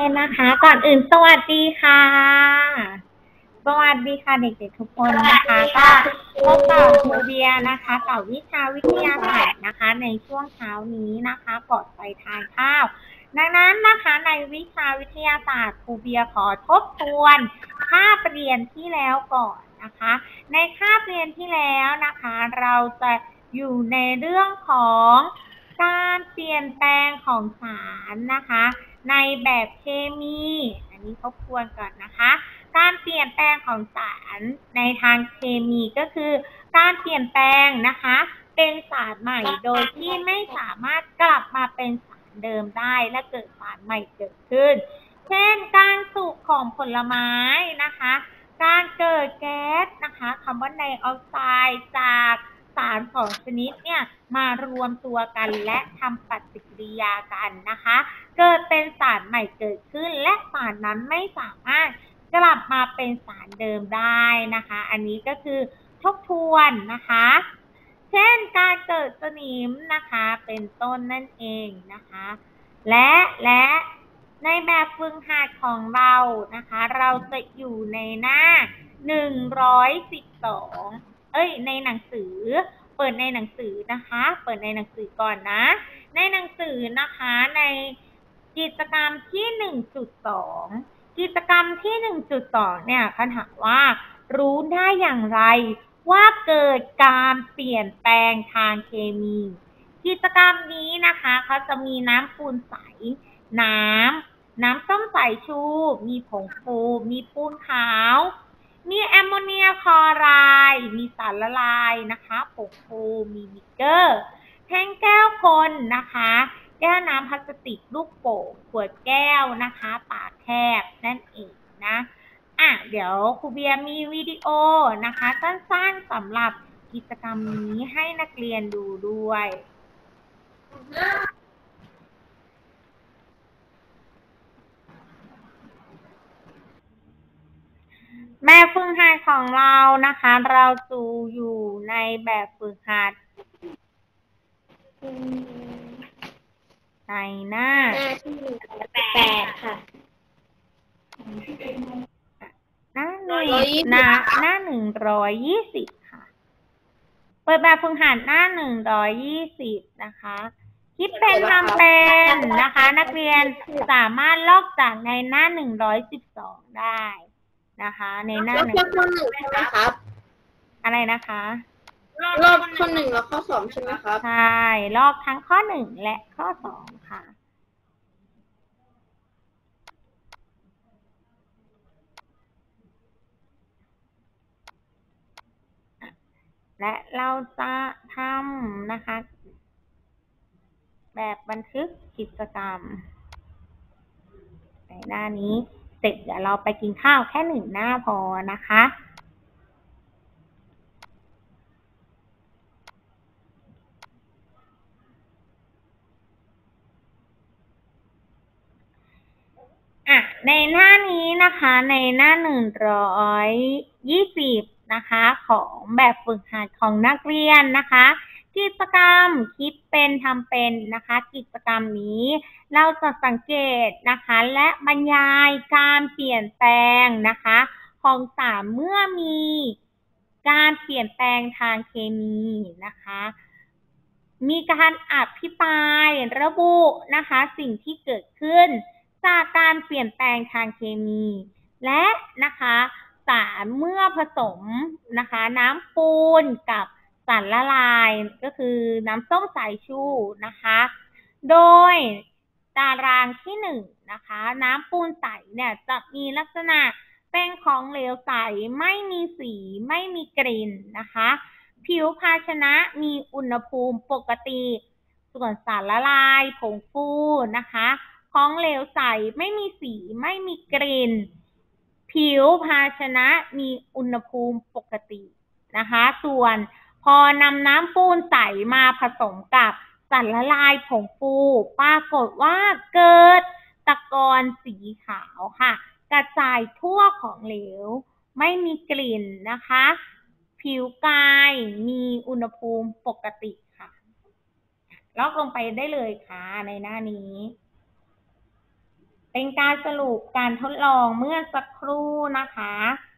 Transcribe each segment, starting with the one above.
นะคะก่อนอื่นสวัสดีค่ะสวัสดีค่ะเด็กๆทุกคนนะคะก็พบกับครูเบียนะคะกับวิชาวิทยาศาสตร์นะคะในช่วงเช้านี้นะคะก่อนไปทานข้าวดังนั้นนะคะในวิชาวิทยาศาสตร์ครูเบียขอทบทวนคาบเรียนที่แล้วก่อนนะคะในคาบเรียนที่แล้วนะคะเราจะอยู่ในเรื่องของการเปลี่ยนแปลงของสารนะคะในแบบเคมีอันนี้ทบทวนก่อนนะคะการเปลี่ยนแปลงของสารในทางเคมีก็คือการเปลี่ยนแปลงนะคะเป็นสารใหม่โดยที่ไม่สามารถกลับมาเป็นสารเดิมได้และเกิดสารใหม่เกิดขึ้นเช่นการสุกของผลไม้นะคะการเกิดแก๊สนะคะคาร์บอนไดออกไซด์จากสารสองชนิดเนี่ยมารวมตัวกันและทำปฏิกิริยากันนะคะเกิดเป็นสารใหม่เกิดขึ้นและสารนั้นไม่สามารถกลับมาเป็นสารเดิมได้นะคะอันนี้ก็คือทบทวนนะคะเช่นการเกิดสนิมนะคะเป็นต้นนั่นเองนะคะและในแบบฝึกหัดของเรานะคะเราจะอยู่ในหน้า112ในหนังสือเปิดในหนังสือนะคะเปิดในหนังสือก่อนนะในหนังสือนะคะในกิจกรรมที่1.2กิจกรรมที่1.2เนี่ยเขาถามว่ารู้ได้อย่างไรว่าเกิดการเปลี่ยนแปลงทางเคมีกิจกรรมนี้นะคะเขาจะมีน้ำปูนใสน้ำส้มสายชู มีผงฟูมีปูนขาวมีแอมโมเนียคลอไรด์มีสารละลายนะคะผงฟูมีมิกเกอร์แท่งแก้วคนนะคะแก้วน้ำพลาสติกลูกโป่งขวดแก้วนะคะปากแคบนั่นเองนะเดี๋ยวครูเบียร์มีวิดีโอนะคะสั้นๆสำหรับกิจกรรมนี้ให้นักเรียนดูด้วยแบบฝึกหัดของเรานะคะเราดูอยู่ในแบบฝึกหัดในหน้าที่8ค่ะหน้า120ค่ะเปิดแบบฝึกหัดหน้า120นะคะคิดเป็นทำเป็นนะคะนักเรียนสามารถลอกจากในหน้า112ได้นะคะในหน้า 1ข้อ 1ใช่ไหมครับอะไรนะคะรอบข้อ 1และข้อ 2ใช่ไหมครับใช่ลอกทั้งข้อ1และข้อ2ค่ะและเราจะทำนะคะแบบบันทึกกิจกรรมในหน้านี้เสร็จเดี๋ยวเราไปกินข้าวแค่1หน้าพอนะคะในหน้านี้นะคะในหน้า120นะคะของแบบฝึกหัดของนักเรียนนะคะกิจกรรมคิดเป็นทำเป็นนะคะกิจกรรมนี้เราจะสังเกตนะคะและบรรยายการเปลี่ยนแปลงนะคะของสารเมื่อมีการเปลี่ยนแปลงทางเคมีนะคะมีการอภิปรายระบุนะคะสิ่งที่เกิดขึ้นจากการเปลี่ยนแปลงทางเคมีและนะคะสารเมื่อผสมนะคะน้ำปูนกับสารละลายก็คือน้ำส้มสายชูนะคะโดยตารางที่1นะคะน้ำปูนใสเนี่ยจะมีลักษณะเป็นของเหลวใสไม่มีสีไม่มีกลิ่นนะคะผิวภาชนะมีอุณหภูมิปกติส่วนสารละลายผงฟูนะคะของเหลวใสไม่มีสีไม่มีกลิ่นผิวภาชนะมีอุณหภูมิปกตินะคะส่วนพอนำน้ำปูนใสมาผสมกับสารละลายผงฟูปรากฏว่าเกิดตะกอนสีขาวค่ะกระจายทั่วของเหลวไม่มีกลิ่นนะคะผิวกายมีอุณหภูมิปกติค่ะลอกลงไปได้เลยค่ะในหน้านี้เป็นการสรุปการทดลองเมื่อสักครู่นะคะ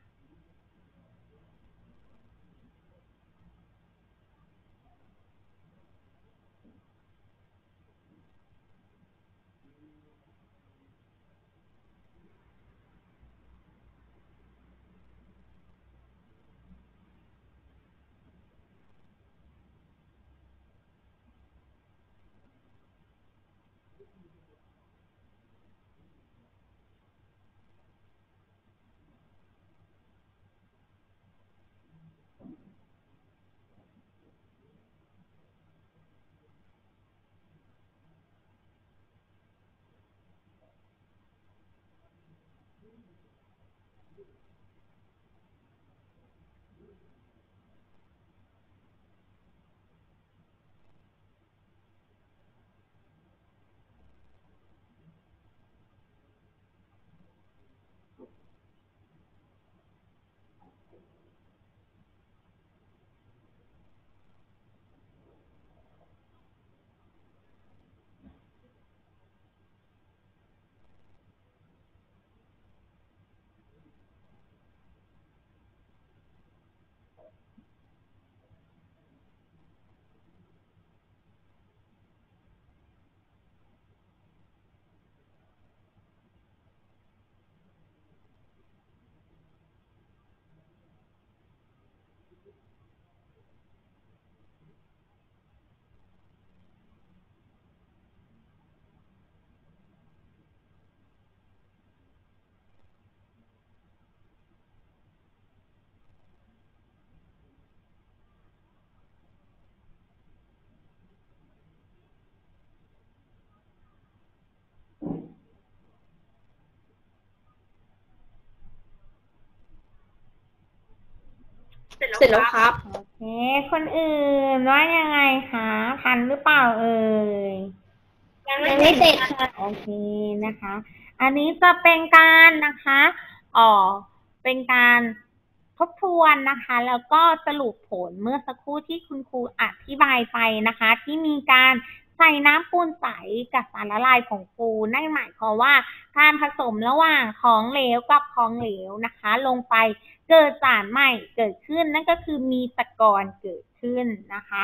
เสร็จแล้วครับโอเคคนอื่นว่ายังไงคะทันหรือเปล่าเอ่ยยังไม่เสร็จค่ะโอเคนะคะ อันนี้จะเป็นการนะคะอ๋อเป็นการทบทวนนะคะ แล้วก็สรุปผลเมื่อสักครู่ที่คุณครูอธิบายไปนะคะ ที่มีการใส่น้ำปูนใสกับสารละลายผงฟูนั่นหมายความว่าการผสมระหว่างของเหลวกับของเหลวนะคะ ลงไปเกิดสารใหม่เกิดขึ้นนั่นก็คือมีตะกอนเกิดขึ้นนะคะ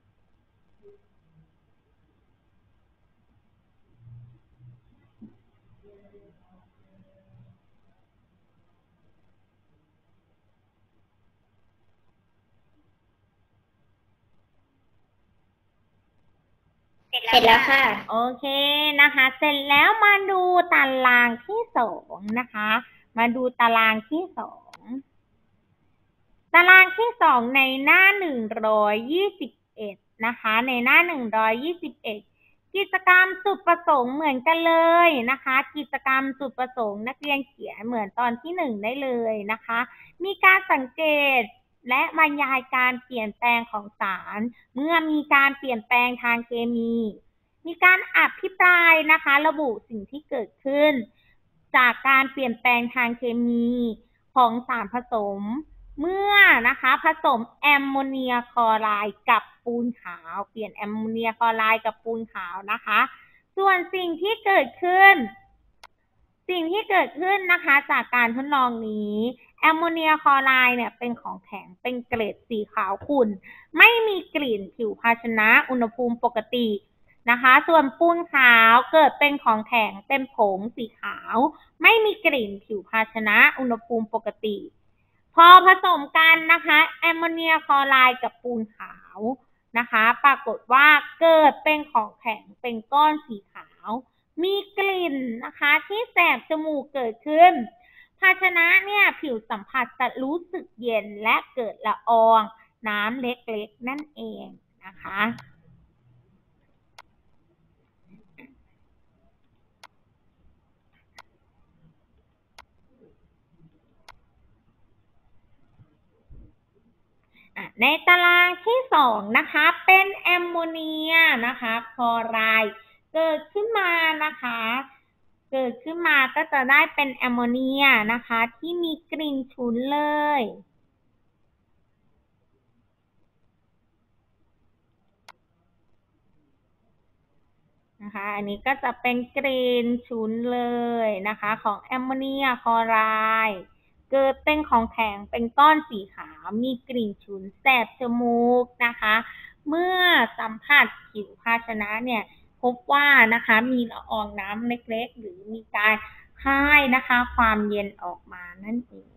เสร็จแล้วค่ะโอเคนะคะ เสร็จแล้วมาดูตารางที่สองนะคะ มาดูตารางที่สองตารางที่สองในหน้า121นะคะ ในหน้า121กิจกรรมจุดประสงค์เหมือนกันเลยนะคะ กิจกรรมจุดประสงค์นักเรียนเขียนเหมือนตอนที่หนึ่งได้เลยนะคะ มีการสังเกตและบรรยายการเปลี่ยนแปลงของสารเมื่อมีการเปลี่ยนแปลงทางเคมี มีการอภิปรายนะคะระบุสิ่งที่เกิดขึ้นจากการเปลี่ยนแปลงทางเคมีของสารผสมเมื่อนะคะผสมแอมโมเนียคลอไรด์กับปูนขาวเปลี่ยนแอมโมเนียคลอไรด์กับปูนขาวนะคะส่วนสิ่งที่เกิดขึ้นนะคะจากการทดลองนี้แอมโมเนียคลอไรด์เนี่ยเป็นของแข็งเป็นเกรดสีขาวขุ่นไม่มีกลิ่นผิวภาชนะอุณหภูมิปกตินะคะส่วนปูนขาวเกิดเป็นของแข็งเป็นผงสีขาวไม่มีกลิ่นผิวภาชนะอุณหภูมิปกติพอผสมกันนะคะแอมโมเนียคลอไรด์กับปูนขาวนะคะปรากฏว่าเกิดเป็นของแข็งเป็นก้อนสีขาวมีกลิ่นนะคะที่แสบจมูกเกิดขึ้นภาชนะเนี่ยผิวสัมผัสจะรู้สึกเย็นและเกิดละอองน้ำเล็กๆนั่นเองนะคะในตารางที่สองนะคะเป็นแอมโมเนียนะคะคลอไรด์เกิดขึ้นมานะคะเกิดขึ้นมาก็จะได้เป็นแอมโมเนียนะคะที่มีกลิ่นฉุนเลยนะคะอันนี้ก็จะเป็นกลิ่นฉุนเลยนะคะของแอมโมเนียคลอไรด์เกิดเป็นของแข็งเป็นก้อนสีขาวมีกลิ่นฉุนแสบจมูกนะคะเมื่อสัมผัสผิวภาชนะเนี่ยพบว่านะคะมีละอองน้ำเล็กๆหรือมีการคายนะคะความเย็นออกมานั่นเอง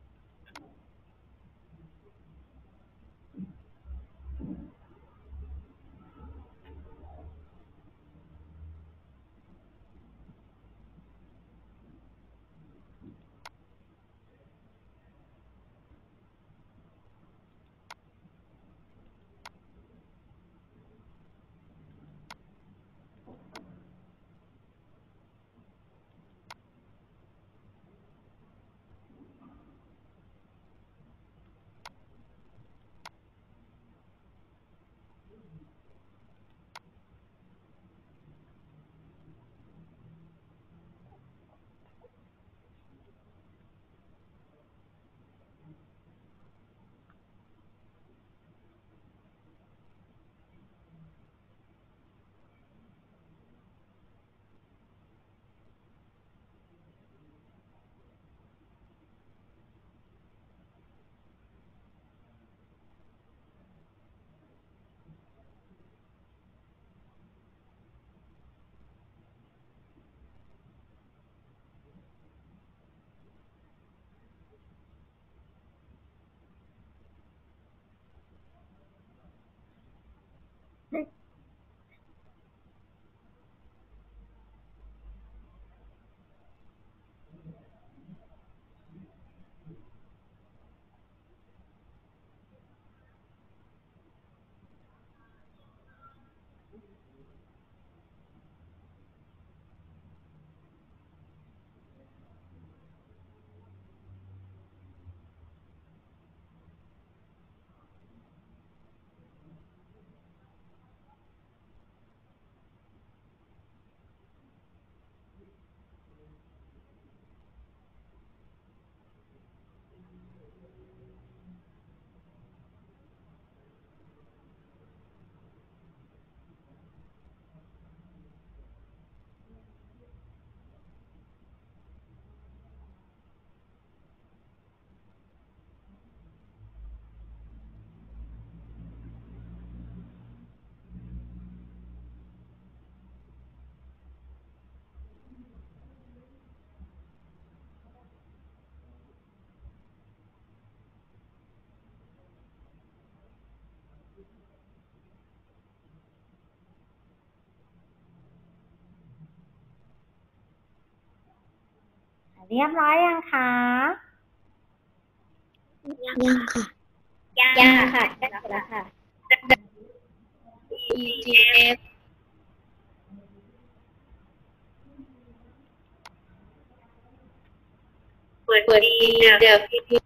เรียบร้อยยังคะยังค่ะยังค่ะได้แล้วค่ะ EGF เปิดดีเดี๋ยว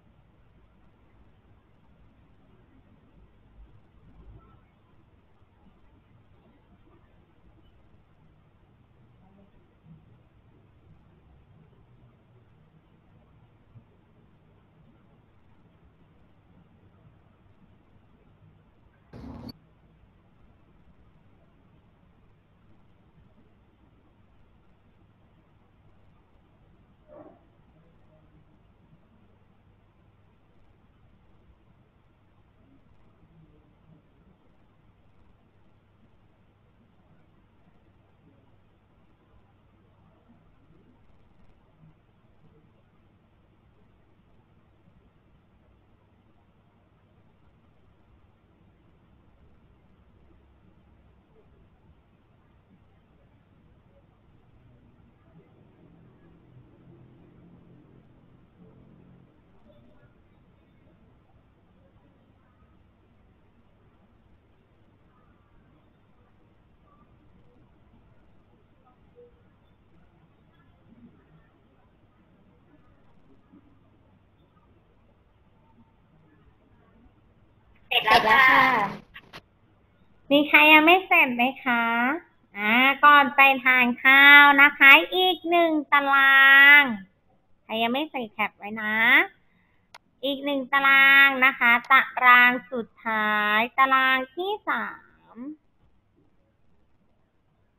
เสร็จแล้วค่ะมีใครยังไม่เสร็จไหมคะก่อนไปทานข้าวนะคะ อีกหนึ่งตารางใครยังไม่ใส่แคปไว้นะ อีกหนึ่งตารางนะคะตารางสุดท้ายตารางที่3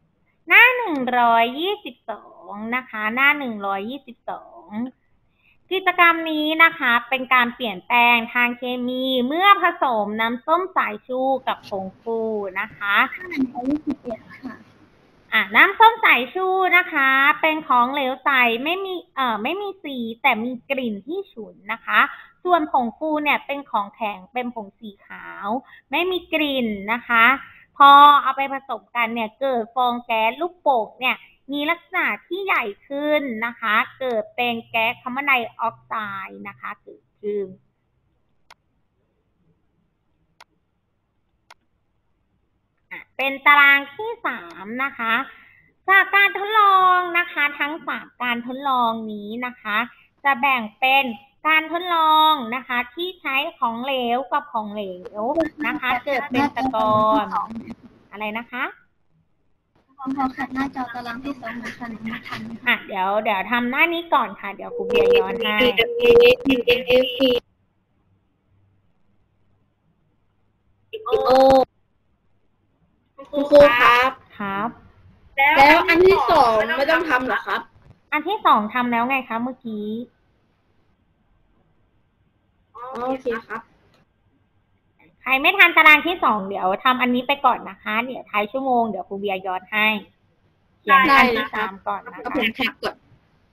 หน้า122นะคะหน้า122กิจกรรมนี้นะคะเป็นการเปลี่ยนแปลงทางเคมีเมื่อผสมน้ำส้มสายชูกับผงฟูนะคะ 121ค่ะน้ำส้มสายชูนะคะเป็นของเหลวใสไม่มีสีแต่มีกลิ่นที่ฉุนนะคะส่วนผงฟูเนี่ยเป็นของแข็งเป็นผงสีขาวไม่มีกลิ่นนะคะพอเอาไปผสมกันเนี่ยเกิดฟองแก๊สลูกโป่งเนี่ยมีลักษณะที่ใหญ่ขึ้นนะคะเกิดเป็นแก๊สคาร์บอนไดออกไซด์นะคะเกิดขึ้นเป็นตารางที่3นะคะจากการทดลองนะคะทั้ง3การทดลองนี้นะคะจะแบ่งเป็นการทดลองนะคะที่ใช้ของเหลวกับของเหลวนะคะเกิดเป็นตะกอนอะไรนะคะพอขัดหน้าจอตารางที่2เหมือนกันเดี๋ยวทำหน้านี้ก่อนค่ะเดี๋ยวครูเบียร์ย้อนให้คุณครูครับแล้วอันที่2ไม่ต้องทำหรอครับอันที่2ทำแล้วไงคะเมื่อกี้โอเคครับใครไม่ทันตารางที่2เดี๋ยวทำอันนี้ไปก่อนนะคะเดี๋ยวท้ายชั่วโมงเดี๋ยวครูเบียร์ย้อนให้เขียนอันที่3ก่อนนะคะผมแคปก่อน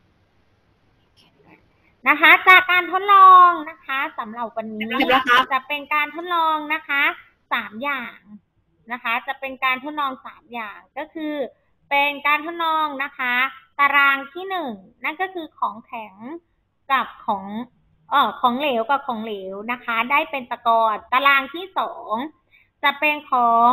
นะคะจากการทดลองนะคะสำหรับวันนี้จะเป็นการทดลองนะคะ3อย่างนะคะจะเป็นการทดลอง3อย่างก็คือเป็นการทดลองนะคะตารางที่1นั่นก็คือของแข็งกับของเหลวกับของเหลวนะคะได้เป็นตะกอนตารางที่2จะเป็น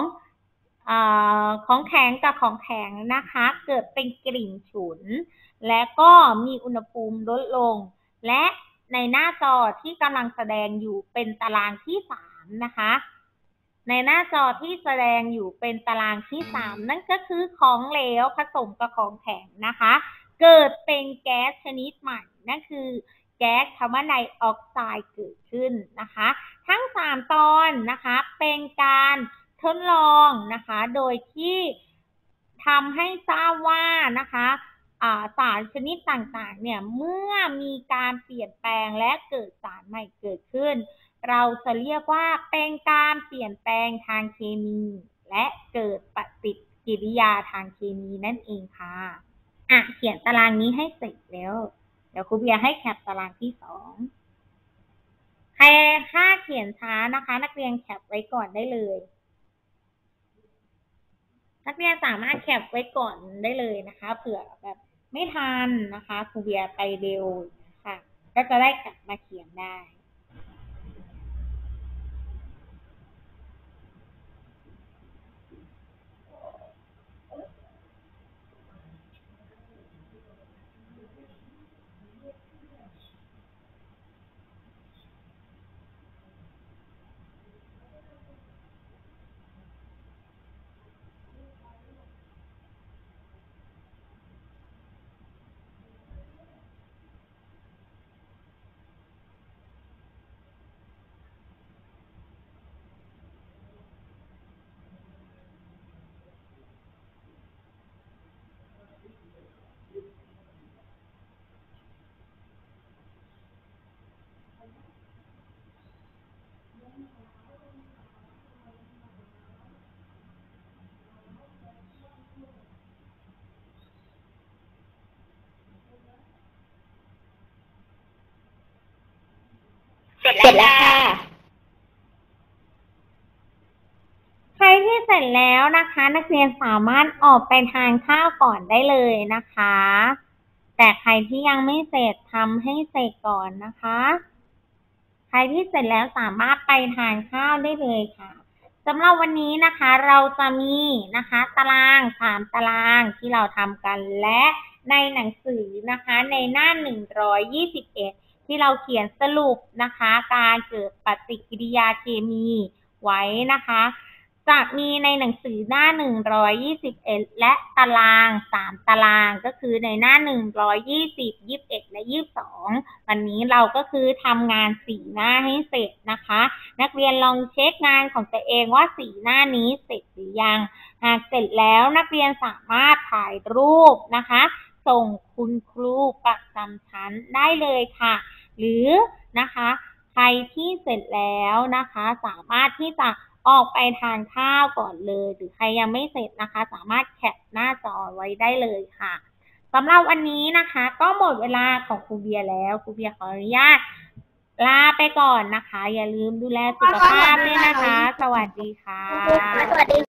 ของแข็งกับของแข็งนะคะเกิดเป็นกลิ่นฉุนและก็มีอุณหภูมิลดลงและในหน้าจอที่กำลังแสดงอยู่เป็นตารางที่3นะคะในหน้าจอที่แสดงอยู่เป็นตารางที่3นั่นก็คือของเหลวผสมกับของแข็งนะคะเกิดเป็นแก๊สชนิดใหม่นั่นคือแก๊สคาร์บอนไดออกไซด์เกิดขึ้นนะคะทั้ง3ตอนนะคะเป็นการทดลองนะคะโดยที่ทำให้ทราบว่านะคะสารชนิดต่างๆเนี่ยเมื่อมีการเปลี่ยนแปลงและเกิดสารใหม่เกิดขึ้นเราจะเรียกว่าเป็นการเปลี่ยนแปลงทางเคมีและเกิดปฏิกิริยาทางเคมีนั่นเองค่ะเขียนตารางนี้ให้เสร็จแล้วเดี๋ยวครูเบียร์ให้แคปตารางที่2ใครค่าเขียนช้านะคะนักเรียนแคปไว้ก่อนได้เลยนักเรียนสามารถแคปไว้ก่อนได้เลยนะคะเผื่อแบบไม่ทันนะคะครูเบียร์ไปเร็วค่ะก็จะได้กลับมาเขียนได้เสร็จแล้วค่ะใครที่เสร็จแล้วนะคะนักเรียนสามารถออกไปทานข้าวก่อนได้เลยนะคะแต่ใครที่ยังไม่เสร็จทำให้เสร็จก่อนนะคะใครที่เสร็จแล้วสามารถไปทานข้าวได้เลยค่ะสำหรับวันนี้นะคะเราจะมีนะคะตาราง3ตารางที่เราทำกันและในหนังสือนะคะในหน้า121ที่เราเขียนสรุปนะคะการเกิดปฏิกิริยาเคมีไว้นะคะจะมีในหนังสือหน้า121และตาราง3ตารางก็คือในหน้า120 21และ22วันนี้เราก็คือทำงาน4หน้าให้เสร็จนะคะนักเรียนลองเช็คงานของตัวเองว่า4หน้านี้เสร็จหรือยังหากเสร็จแล้วนักเรียนสามารถถ่ายรูปนะคะส่งคุณครูประจำชั้นได้เลยค่ะหรือนะคะใครที่เสร็จแล้วนะคะสามารถที่จะออกไปทานข้าวก่อนเลยหรือใครยังไม่เสร็จนะคะสามารถแคปหน้าจอไว้ได้เลยค่ะสำหรับวันนี้นะคะก็หมดเวลาของครูเบียร์แล้วครูเบียร์ขออนุญาตลาไปก่อนนะคะอย่าลืมดูแลสุขภาพด้วยนะคะสวัสดีค่ะสวัสดี